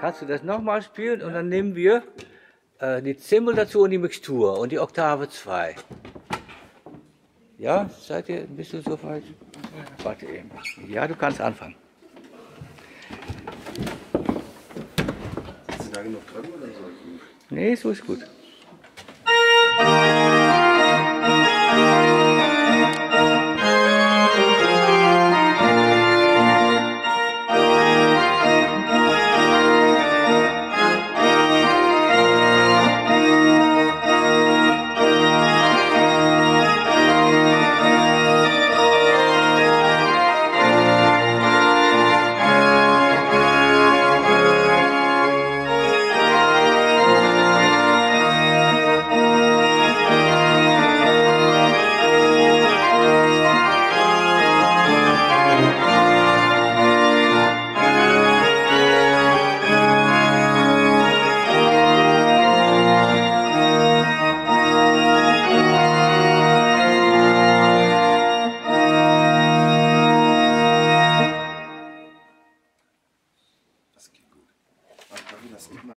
kannst du das nochmal spielen und dann nehmen wir die Zimbel dazu und die Mixtur und die Oktave 2. Ja, seid ihr, bist du soweit? Warte eben. Ja, du kannst anfangen. Hast du da genug drin oder so? Nee, so ist gut.